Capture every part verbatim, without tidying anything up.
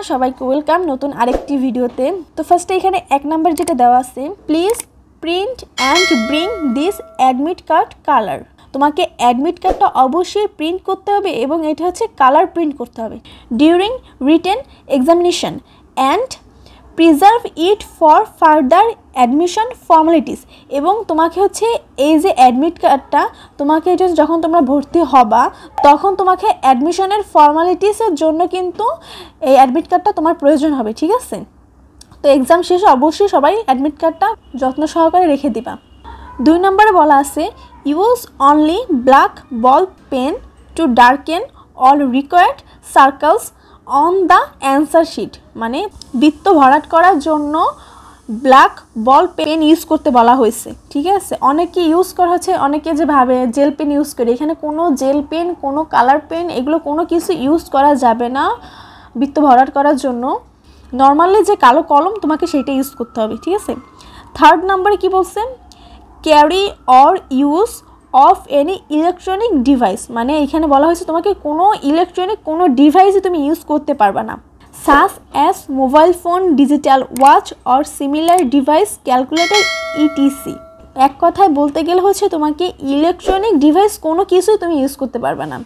সবাইকে ওয়েলকাম নতুন আরেকটি ভিডিওতে। তো ফার্স্টে এখানে এক নাম্বার যেটা দেওয়া আছে, please print and bring this admit card colour. তোমাকে অ্যাডমিট কার্ডটা অবশ্যই প্রিন্ট করতে হবে এবং এটা হচ্ছে কালার প্রিন্ট করতে হবে during written examination and preserve it for further admission formalities. এবং তোমাকে হচ্ছে এই যে অ্যাডমিট কার্ডটা তোমাকে এটা যখন তোমরা ভর্তি হবা তখন তোমাকে অ্যাডমিশনের ফর্মালিটিসের জন্য কিন্তু এই অ্যাডমিট কার্ডটা তোমার প্রয়োজন হবে, ঠিক আছে? তো এক্সাম শেষে অবশ্যই সবাই অ্যাডমিট কার্ডটা যত্ন সহকারে রেখে দিবা। দুই নম্বরে বলা আছে, use only black ball pen to darken all required circles on the answer sheet. মানে বৃত্ত ভরাট করার জন্য ব্ল্যাক বল পেন ইউজ করতে বলা হয়েছে, ঠিক আছে? অনেকে ইউজ করা হচ্ছে, অনেকে যে ভাবে জেল পেন ইউজ করে, এখানে কোনো জেল পেন, কোনো কালার পেন, এগুলো কোনো কিছু ইউজ করা যাবে না বৃত্ত ভরাট করার জন্য। নর্মালি যে কালো কলম তোমাকে সেটা ইউজ করতে হবে, ঠিক আছে? থার্ড নাম্বারে কি বলছে, carry or use of any electronic device. মানে এখানে বলা হয়েছে তোমাকে কোনো ইলেকট্রনিক কোনো ডিভাইসই তুমি ইউজ করতে পারবে না, such as mobile phone, digital watch or similar device, calculator etc. এক কথায় বলতে গেলে হচ্ছে তোমাকে ইলেকট্রনিক ডিভাইস কোনো কিছুই তুমি ইউজ করতে পারবে না।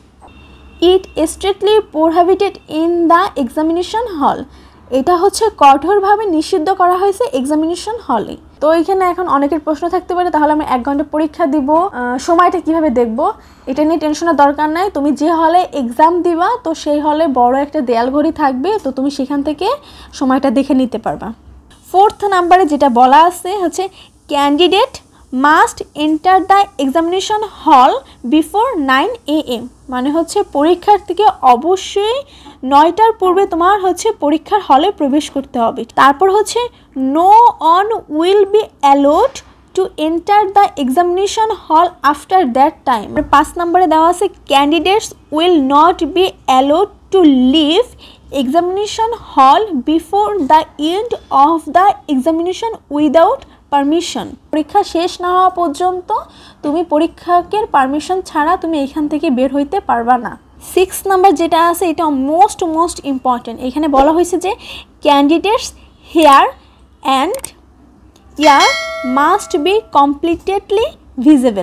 It strictly prohibited in the examination hall. এটা হচ্ছে কঠোরভাবে নিষিদ্ধ করা হয়েছে এক্সামিনেশন হলে। তো এখানে এখন অনেকের প্রশ্ন থাকতে পারে, তাহলে আমি এক ঘন্টা পরীক্ষা দিব, সময়টা কিভাবে দেখব? এটা নিয়ে টেনশনের দরকার নাই। তুমি যে হলে এক্সাম দিবা তো সেই হলে বড় একটা দেয়াল ঘড়ি থাকবে, তো তুমি সেখান থেকে সময়টা দেখে নিতে পারবা। ফোর্থ নাম্বারে যেটা বলা আছে হচ্ছে, candidate must enter the examination hall before nine A M. মানে হচ্ছে পরীক্ষার্থীকে অবশ্যই নয়টার পূর্বে তোমার হচ্ছে পরীক্ষার হলে প্রবেশ করতে হবে। তারপর হচ্ছে, no one will be allowed to enter the examination hall after that time. পাঁচ নম্বরে দেওয়া আছে, candidates will not be allowed to leave examination hall before the end of the examination without permission. পরীক্ষা শেষ না হওয়া পর্যন্ত তুমি পরীক্ষকের পারমিশন ছাড়া তুমি এখান থেকে বের হইতে পারবা না। সিক্স নাম্বার যেটা আছে এটা মোস্ট মোস্ট ইম্পর্টেন্ট। এখানে বলা হয়েছে যে candidates hair and ear must be completedly visible.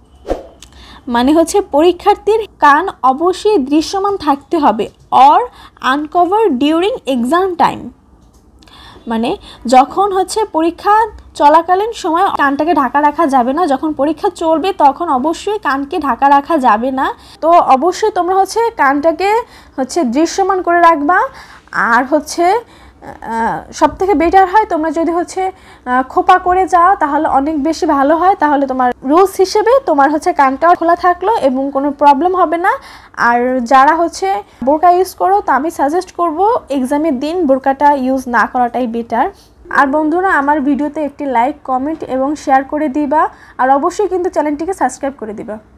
মানে হচ্ছে পরীক্ষার্থীর কান অবশ্যই দৃশ্যমান থাকতে হবে, or uncover during exam time. মানে যখন হচ্ছে পরীক্ষা চলাকালীন সময় কানটাকে ঢাকা রাখা যাবে না, যখন পরীক্ষা চলবে তখন অবশ্যই কানকে ঢাকা রাখা যাবে না। তো অবশ্যই তোমরা হচ্ছে কানটাকে হচ্ছে দৃশ্যমান করে রাখবা। আর হচ্ছে সব থেকে বেটার হয় তোমরা যদি হচ্ছে খোপা করে যাও তাহলে অনেক বেশি ভালো হয়। তাহলে তোমার রুলস হিসেবে তোমার হচ্ছে কানটাও খোলা থাকলো এবং কোনো প্রবলেম হবে না। আর যারা হচ্ছে বোরকা ইউজ করো, তো আমি সাজেস্ট করব এক্সামের দিন বোরকাটা ইউজ না করাটাই বেটার। আর বন্ধুরা, আমার ভিডিওতে একটি লাইক, কমেন্ট এবং শেয়ার করে দিবা। আর অবশ্যই কিন্তু চ্যানেলটিকে সাবস্ক্রাইব করে দিবা।